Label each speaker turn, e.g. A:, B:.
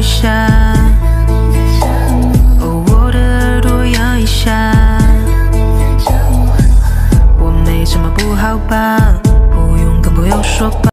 A: 一下，哦，我的耳朵痒一下。我没什么不好吧，不用跟朋友说吧。